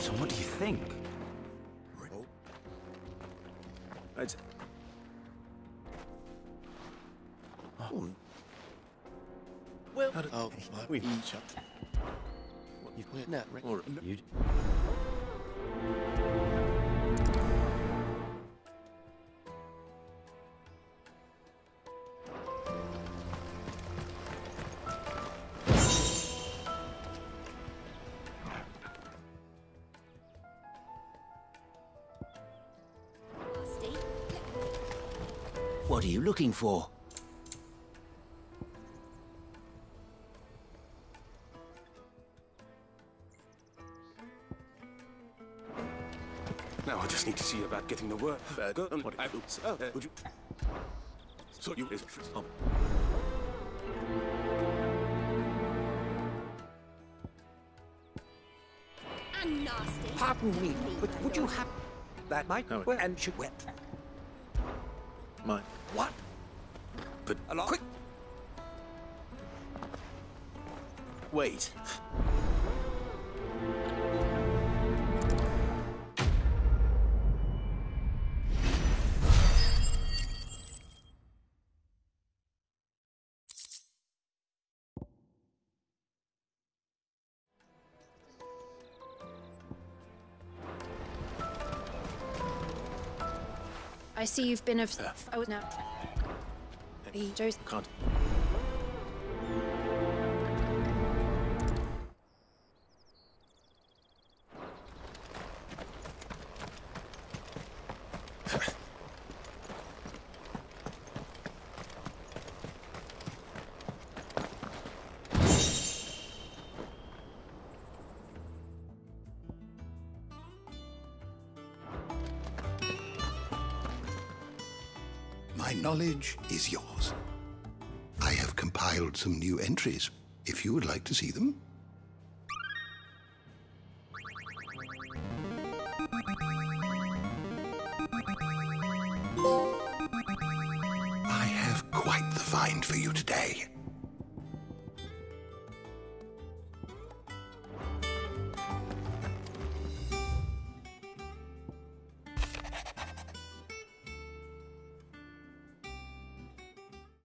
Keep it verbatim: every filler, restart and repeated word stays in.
So what do you think? It's... Oh. Well, oh, we each other. You've no, or you. What are you looking for? Now I just need to see about getting the work. Uh, go on. What I do? Oh, uh, would you? So you is um. And nasty. Pardon me, but would you have that might No, well, and should well. Mine. What? But Along. Quick. wait. I see you've been of. Oh no. The Joseph. Can't. My knowledge is yours. I have compiled some new entries, if you would like to see them. I have quite the find for you today.